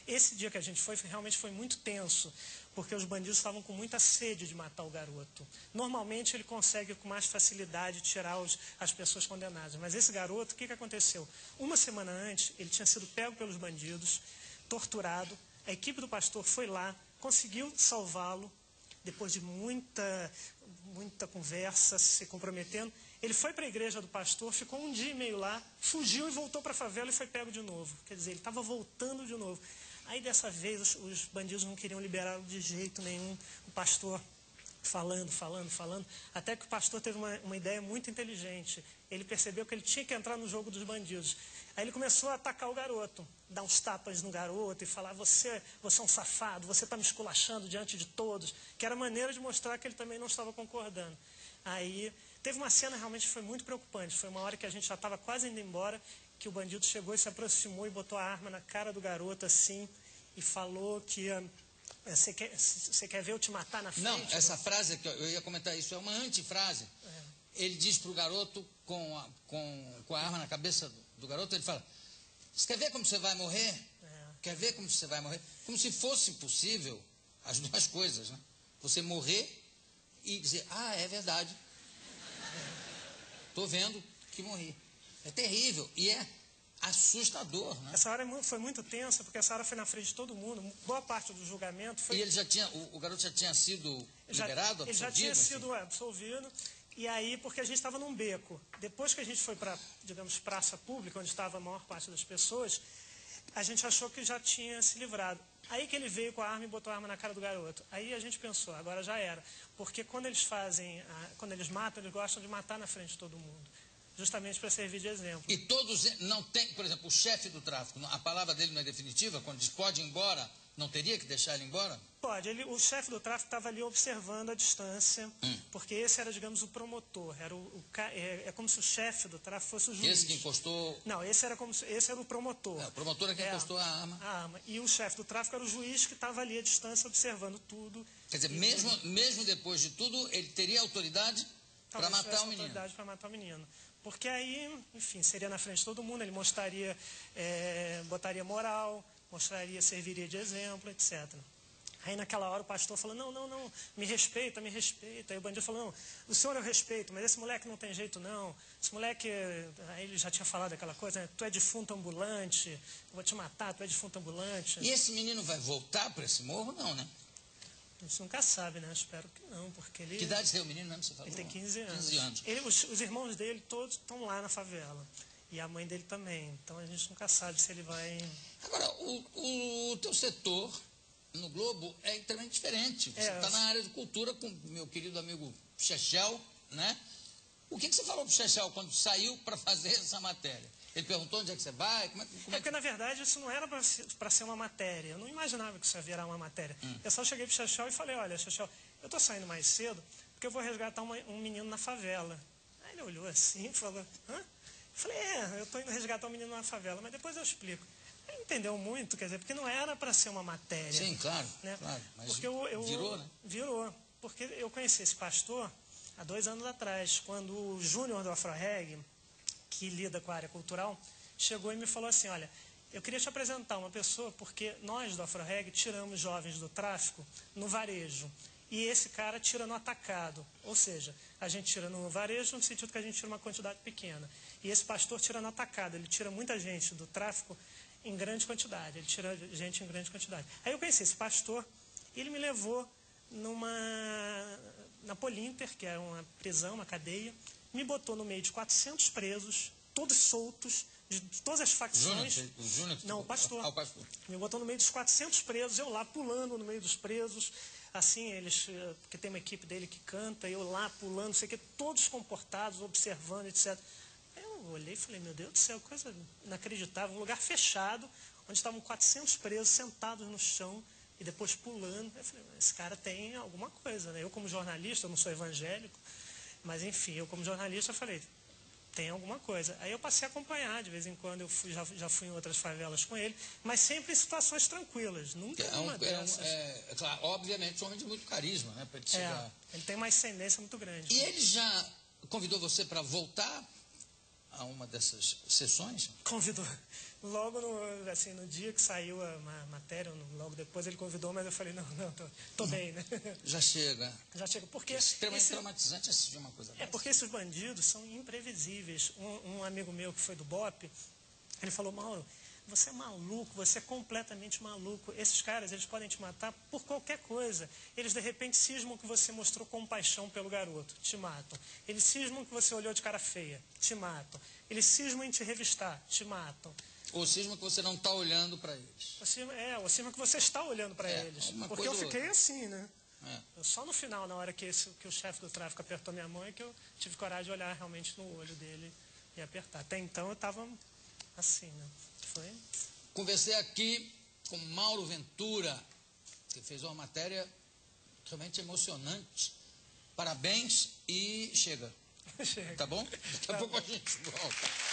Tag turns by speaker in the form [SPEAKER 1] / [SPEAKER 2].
[SPEAKER 1] esse dia que a gente foi, realmente foi muito tenso, porque os bandidos estavam com muita sede de matar o garoto. Normalmente ele consegue com mais facilidade tirar as pessoas condenadas, mas esse garoto, o que aconteceu? Uma semana antes, ele tinha sido pego pelos bandidos, torturado, a equipe do pastor foi lá, conseguiu salvá-lo, depois de muita conversa, se comprometendo. Ele foi para a igreja do pastor, ficou um dia e meio lá, fugiu e voltou para a favela e foi pego de novo. Quer dizer, ele estava voltando de novo. Aí, dessa vez, os bandidos não queriam liberá-lo de jeito nenhum. O pastor falando, até que o pastor teve uma ideia muito inteligente. Ele percebeu que ele tinha que entrar no jogo dos bandidos. Aí ele começou a atacar o garoto, dar uns tapas no garoto e falar: você é um safado, você está me esculachando diante de todos, que era a maneira de mostrar que ele também não estava concordando. Aí teve uma cena realmente que foi muito preocupante. Foi uma hora que a gente já estava quase indo embora, que o bandido chegou e se aproximou e botou a arma na cara do garoto assim e falou que você quer ver eu te matar na frente?
[SPEAKER 2] Não, essa frase que eu ia comentar, isso é uma antifrase. Ele diz para o garoto, com a arma na cabeça do garoto, ele fala: você quer ver como você vai morrer? Quer ver como você vai morrer? Como se fosse possível as duas coisas, né? Você morrer e dizer: ah, é verdade. Estou vendo que morri. É terrível e é assustador, né?
[SPEAKER 1] Essa hora foi muito tensa, porque essa hora foi na frente de todo mundo. Boa parte do julgamento foi...
[SPEAKER 2] E ele já tinha, o garoto já tinha sido liberado, absolvido?
[SPEAKER 1] Ele já tinha sido absolvido. E aí, porque a gente estava num beco. Depois que a gente foi para, digamos, praça pública, onde estava a maior parte das pessoas, a gente achou que já tinha se livrado. Aí que ele veio com a arma e botou a arma na cara do garoto. Aí a gente pensou: agora já era. Porque quando eles matam, eles gostam de matar na frente de todo mundo. Justamente para servir de exemplo.
[SPEAKER 2] E todos não tem, por exemplo, o chefe do tráfico, a palavra dele não é definitiva? Quando diz pode ir embora, não teria que deixar ele embora?
[SPEAKER 1] Pode. O chefe do tráfico estava ali observando a distância, porque esse era, digamos, o promotor. É como se o chefe do tráfico fosse o juiz.
[SPEAKER 2] Esse que encostou...
[SPEAKER 1] Não, esse era o promotor.
[SPEAKER 2] O promotor é que encostou a arma.
[SPEAKER 1] E o chefe do tráfico era o juiz que estava ali à distância observando tudo.
[SPEAKER 2] Quer dizer, mesmo depois de tudo, ele teria autoridade para matar o menino?
[SPEAKER 1] Autoridade para matar o menino. Porque aí, enfim, seria na frente de todo mundo, ele mostraria, botaria moral, serviria de exemplo, etc. Aí naquela hora o pastor falou: não, me respeita. Aí o bandido falou: não, o senhor eu respeito, mas esse moleque não tem jeito não. Esse moleque, aí ele já tinha falado aquela coisa, né? Tu é defunto ambulante, eu vou te matar, tu é defunto ambulante.
[SPEAKER 2] E esse menino vai voltar para esse morro? Não, né?
[SPEAKER 1] A gente nunca sabe, né? Espero que não, porque ele...
[SPEAKER 2] Que idade tem o menino mesmo, você falou?
[SPEAKER 1] Ele tem 15 anos.
[SPEAKER 2] 15 anos.
[SPEAKER 1] Os irmãos dele todos estão lá na favela. E a mãe dele também. Então a gente nunca sabe se ele vai...
[SPEAKER 2] Agora, o teu setor no Globo é extremamente diferente. Você está na área de cultura com meu querido amigo Chechel, né? O que você falou para o Chechel quando saiu para fazer essa matéria? Ele perguntou onde é que você vai?
[SPEAKER 1] Porque, na verdade, isso não era para ser uma matéria. Eu não imaginava que isso ia virar uma matéria. Eu só cheguei para o Chechel e falei: olha, Chechel, eu estou saindo mais cedo porque eu vou resgatar um menino na favela. Aí ele olhou assim e falou: hã? Eu falei: eu estou indo resgatar um menino na favela, mas depois eu explico. Ele entendeu muito, quer dizer, porque não era para ser uma matéria.
[SPEAKER 2] Sim, claro,
[SPEAKER 1] né?
[SPEAKER 2] Claro. Mas
[SPEAKER 1] porque
[SPEAKER 2] virou, né?
[SPEAKER 1] Virou. Porque eu conheci esse pastor há 2 anos atrás, quando o Júnior do AfroReg, que lida com a área cultural, chegou e me falou assim: olha, eu queria te apresentar uma pessoa, porque nós do AfroReg tiramos jovens do tráfico no varejo, e esse cara tira no atacado, ou seja, a gente tira no varejo no sentido que a gente tira uma quantidade pequena, e esse pastor tira no atacado, ele tira muita gente do tráfico em grande quantidade, ele tira gente em grande quantidade. Aí eu conheci esse pastor, e ele me levou na Polinter, que é uma prisão, uma cadeia, me botou no meio de 400 presos, todos soltos, de todas as facções.
[SPEAKER 2] O Júnior?
[SPEAKER 1] Não, o pastor.
[SPEAKER 2] O pastor.
[SPEAKER 1] Me botou no meio dos 400 presos, eu lá pulando no meio dos presos, assim, porque tem uma equipe dele que canta, eu lá pulando, não sei o que, todos comportados, observando, etc. Aí eu olhei e falei: meu Deus do céu, coisa inacreditável, um lugar fechado, onde estavam 400 presos sentados no chão, e depois pulando. Eu falei: esse cara tem alguma coisa, né? Eu, como jornalista, eu não sou evangélico, mas, enfim, eu como jornalista falei: tem alguma coisa. Aí eu passei a acompanhar, de vez em quando eu já fui em outras favelas com ele, mas sempre em situações tranquilas, nunca uma dessas.
[SPEAKER 2] Claro, obviamente, um homem de muito carisma, né? Para ele chegar...
[SPEAKER 1] Ele tem uma ascendência muito grande.
[SPEAKER 2] E ele já convidou você para voltar a uma dessas sessões?
[SPEAKER 1] Convidou. Logo no dia que saiu a matéria, logo depois ele convidou, mas eu falei, não, tô bem, né?
[SPEAKER 2] Já chega.
[SPEAKER 1] Já chega. Porque
[SPEAKER 2] é extremamente traumatizante assistir uma coisa dessa.
[SPEAKER 1] Porque esses bandidos são imprevisíveis. Um amigo meu que foi do BOPE, ele falou, Mauro, você é maluco, você é completamente maluco. Esses caras, eles podem te matar por qualquer coisa. Eles, de repente, cismam que você mostrou compaixão pelo garoto, te matam. Eles cismam que você olhou de cara feia, te matam. Eles cismam em te revistar, te matam.
[SPEAKER 2] Ou cisma que você não está olhando para eles.
[SPEAKER 1] Ou cisma que você está olhando para eles. Porque eu fiquei assim, né? Só no final, na hora que o chefe do tráfico apertou minha mão, é que eu tive coragem de olhar realmente no olho dele e apertar. Até então eu estava assim, né? Foi.
[SPEAKER 2] Conversei aqui com Mauro Ventura, que fez uma matéria realmente emocionante. Parabéns e chega.
[SPEAKER 1] Chega.
[SPEAKER 2] Tá bom? Daqui a pouco a gente volta.